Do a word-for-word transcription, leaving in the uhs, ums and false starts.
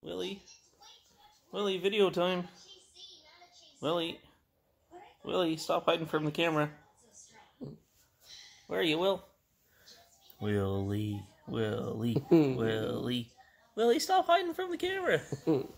Willie. Willie, video time. Willie. Willie, stop hiding from the camera. Where are you, Will? Willie. Willie. Willie. Willie, stop hiding from the camera.